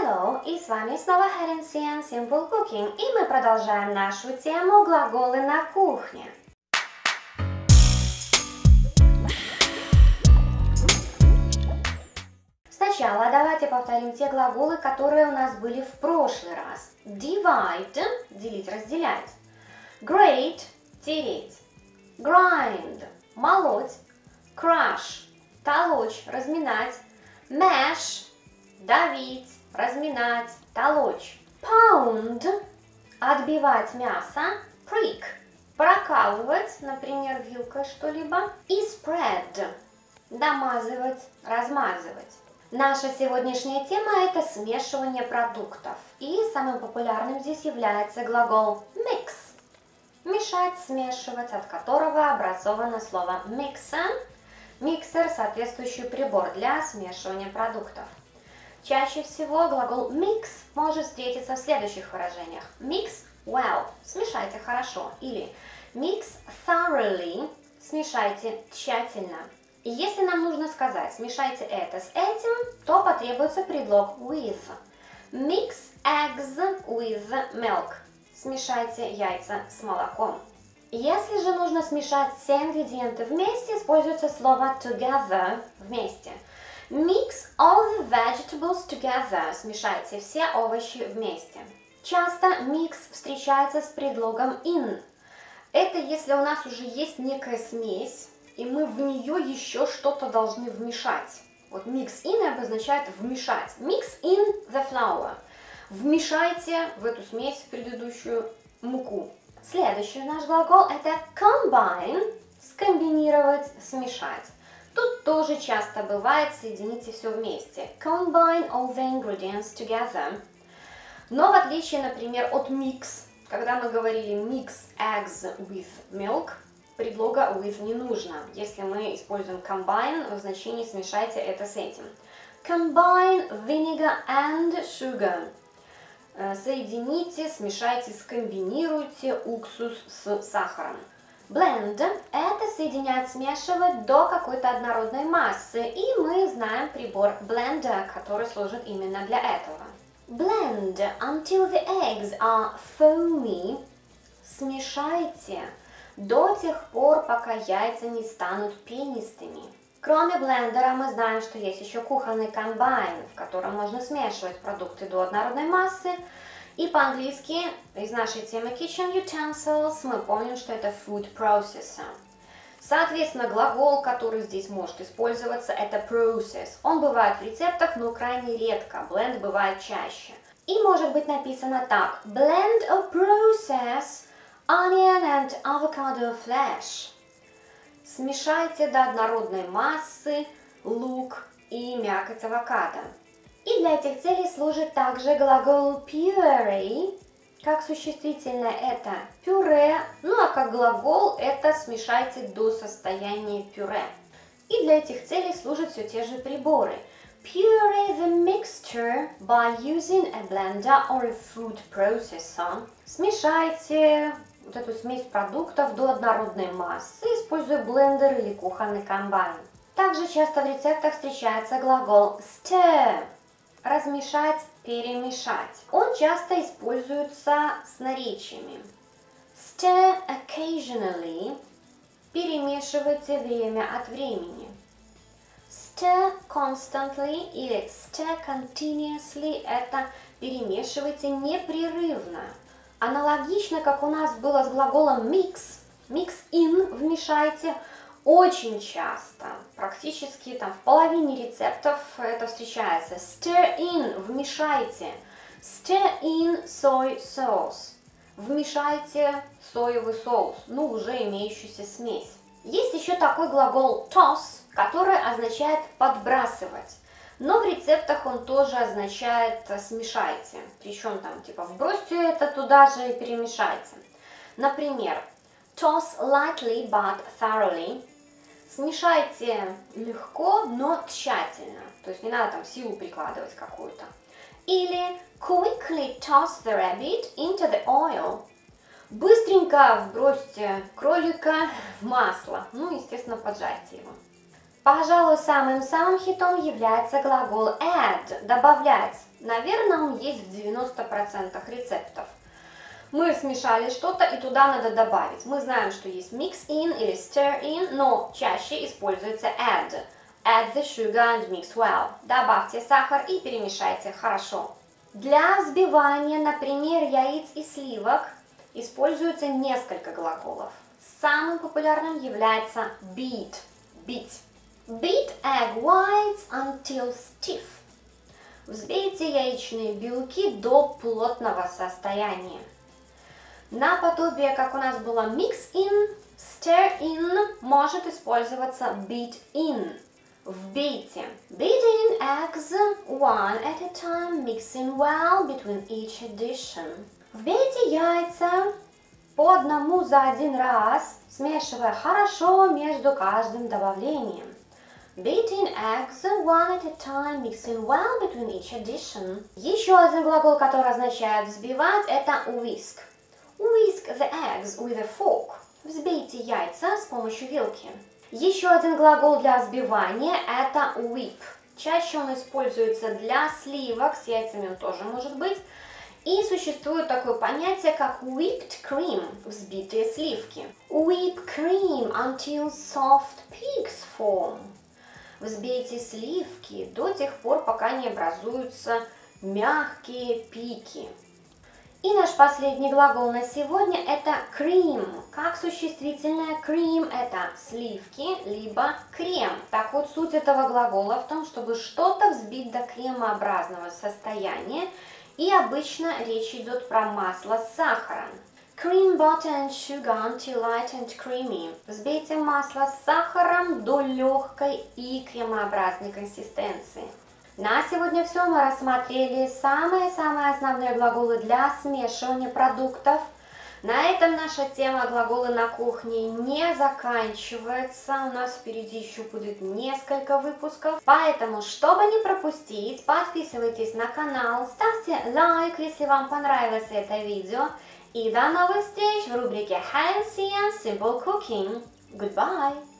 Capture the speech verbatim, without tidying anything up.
Hello, и с вами снова Helen Simple Cooking, и мы продолжаем нашу тему глаголы на кухне. Сначала давайте повторим те глаголы, которые у нас были в прошлый раз. Divide – делить, разделять. Grate – тереть. Grind – молоть. Crush – толочь, разминать. Mash – давить, разминать, толочь. Pound – отбивать мясо. Prick – прокалывать, например, вилкой что-либо. И spread – домазывать, размазывать. Наша сегодняшняя тема – это смешивание продуктов. И самым популярным здесь является глагол mix. Мешать, смешивать, от которого образовано слово mixer. Миксер – соответствующий прибор для смешивания продуктов. Чаще всего глагол mix может встретиться в следующих выражениях. Mix well – смешайте хорошо. Или mix thoroughly – смешайте тщательно. И если нам нужно сказать «смешайте это с этим», то потребуется предлог with. Mix eggs with milk. Смешайте яйца с молоком. Если же нужно смешать все ингредиенты вместе, используется слово together – вместе. Mix all the vegetables together. Смешайте все овощи вместе. Часто mix встречается с предлогом in. Это если у нас уже есть некая смесь, и мы в нее еще что-то должны вмешать. Вот mix in обозначает вмешать. Mix in the flour. Вмешайте в эту смесь предыдущую муку. Следующий наш глагол это combine. Скомбинировать, смешать. Тут тоже часто бывает соедините все вместе. Combine all the ingredients together. Но в отличие, например, от mix, когда мы говорили mix eggs with milk, предлога with не нужно, если мы используем combine в значении смешайте это с этим. Combine vinegar and sugar. Соедините, смешайте, скомбинируйте уксус с сахаром. Blend – это соединять, смешивать до какой-то однородной массы, и мы знаем прибор blender, который служит именно для этого. Blend until the eggs are foamy. Смешайте до тех пор, пока яйца не станут пенистыми. Кроме блендера мы знаем, что есть еще кухонный комбайн, в котором можно смешивать продукты до однородной массы. И по-английски из нашей темы kitchen utensils мы помним, что это food processor. Соответственно, глагол, который здесь может использоваться, это process. Он бывает в рецептах, но крайне редко. Blend бывает чаще. И может быть написано так. Blend or process onion and avocado flesh. Смешайте до однородной массы лук и мякоть авокадо. И для этих целей служит также глагол puree, как существительное это пюре, ну а как глагол это смешайте до состояния пюре. И для этих целей служат все те же приборы. Puree the mixture by using a blender or a food processor. Смешайте вот эту смесь продуктов до однородной массы, используя блендер или кухонный комбайн. Также часто в рецептах встречается глагол stir. Размешать, перемешать. Он часто используется с наречиями. Stir occasionally. Перемешивайте время от времени. Stir constantly или stir continuously. Это перемешивайте непрерывно. Аналогично, как у нас было с глаголом mix, mix in, вмешайте, очень часто, практически там в половине рецептов это встречается. Stir in, вмешайте. Stir in soy sauce. Вмешайте соевый соус, ну уже имеющуюся смесь. Есть еще такой глагол toss, который означает подбрасывать. Но в рецептах он тоже означает смешайте. Причем там типа вбросьте это туда же и перемешайте. Например, toss lightly but thoroughly. Смешайте легко, но тщательно. То есть не надо там силу прикладывать какую-то. Или quickly toss the rabbit into the oil. Быстренько вбросьте кролика в масло. Ну, естественно, поджарьте его. Пожалуй, самым-самым хитом является глагол add – добавлять. Наверное, он есть в девяноста процентах рецептов. Мы смешали что-то и туда надо добавить. Мы знаем, что есть mix in или stir in, но чаще используется add. Add the sugar and mix well. Добавьте сахар и перемешайте хорошо. Для взбивания, например, яиц и сливок используется несколько глаголов. Самым популярным является beat. Beat. Beat egg whites until stiff. Взбейте яичные белки до плотного состояния. Наподобие, как у нас было mix in, stir in, может использоваться beat in. Вбейте. Beat in eggs one at a time, mixing well between each addition. Вбейте яйца по одному за один раз, смешивая хорошо между каждым добавлением. Beat in eggs one at a time, mixing well between each addition. Еще один глагол, который означает взбивать, это whisk. Whisk the eggs with a fork. Взбейте яйца с помощью вилки. Еще один глагол для взбивания это whip. Чаще он используется для сливок, с яйцами он тоже может быть. И существует такое понятие, как whipped cream, взбитые сливки. Whip cream until soft peaks form. Взбейте сливки до тех пор, пока не образуются мягкие пики. И наш последний глагол на сегодня это cream. Как существительное cream это сливки, либо крем. Так вот, суть этого глагола в том, чтобы что-то взбить до кремообразного состояния. И обычно речь идет про масло с сахаром. Cream butter and sugar until light and creamy. Взбейте масло с сахаром до легкой и кремообразной консистенции. На сегодня все. Мы рассмотрели самые-самые основные глаголы для смешивания продуктов. На этом наша тема глаголы на кухне не заканчивается. У нас впереди еще будет несколько выпусков. Поэтому, чтобы не пропустить, подписывайтесь на канал, ставьте лайк, если вам понравилось это видео. И до новых встреч в рубрике Healthy and Simple Cooking. Goodbye!